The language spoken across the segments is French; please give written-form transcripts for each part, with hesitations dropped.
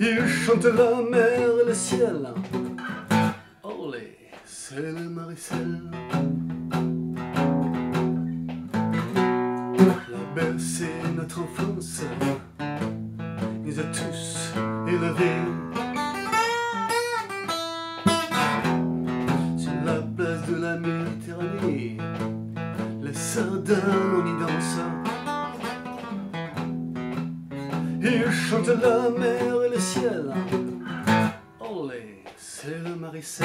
Il chante la mer et le ciel. Olé, c'est le Maricel. La bercé notre enfance, nous a tous élevés. Sur la place de la Méditerranée, les sardins on y danse. Il chante la mer et le ciel. Olé, c'est le Maricel.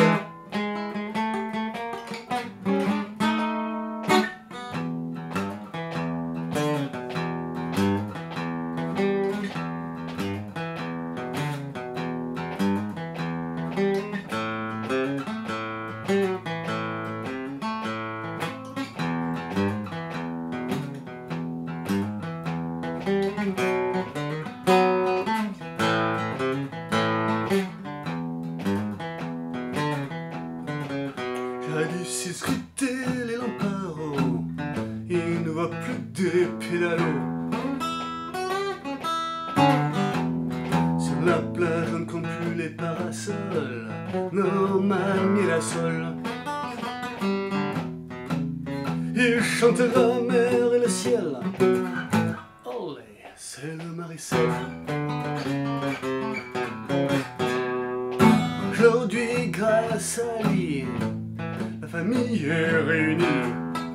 J'ai dû s'escruter les lamparos, il ne voit plus des pédalos. Sur la plage on ne compte plus les parasols, normal mirasol. Il chante la mer et le ciel. Olé, c'est le Maricel. Aujourd'hui, grâce à lui, la famille est réunie.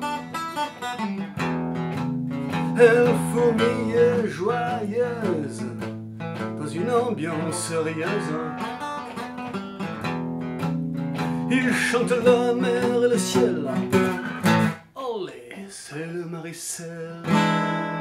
Elle fourmille joyeuse dans une ambiance rieuse. Il chante la mer et le ciel. Olé, c'est le Maricel.